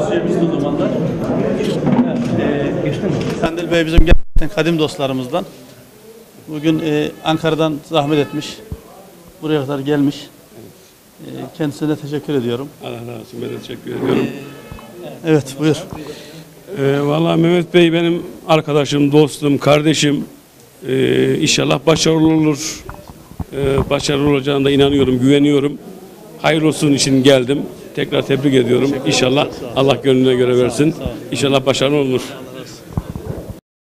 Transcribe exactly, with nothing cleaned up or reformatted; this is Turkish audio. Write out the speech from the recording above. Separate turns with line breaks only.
Üyemiz o zamanlar. Kandil Bey bizim gerçekten kadim dostlarımızdan. Bugün e, Ankara'dan zahmet etmiş. Buraya kadar gelmiş. E, kendisine teşekkür ediyorum.
Allah razı olsun. Ben de teşekkür ediyorum.
Evet, buyur.
Ee, vallahi Mehmet Bey benim arkadaşım, dostum, kardeşim. Ee, inşallah başarılı olur. Ee, başarılı olacağına da inanıyorum, güveniyorum. Hayırlı olsun için geldim. Tekrar tebrik ediyorum. İnşallah Allah gönlüne göre versin. İnşallah başarılı olur.